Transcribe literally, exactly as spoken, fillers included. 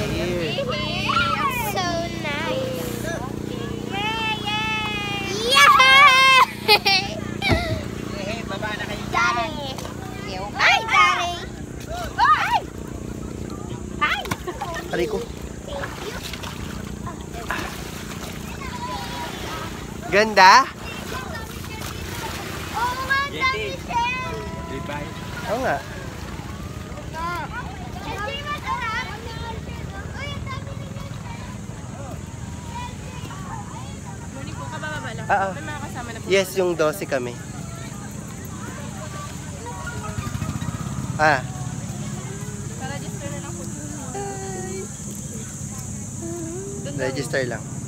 here. So nice. Yay! Yay! Hey, baba na kayo. Daddy! Hi, Daddy! Hi! Hi! Aray ko. Ganda? Oh, my dami shell! Bye-bye. Oo nga. Hindi masarap. Uy, ang dami nila. Muni po, kabababa lang. Oo. May mga kasama na po. Yes, yung twelve kami. Ah, Para register na lang po. register lang.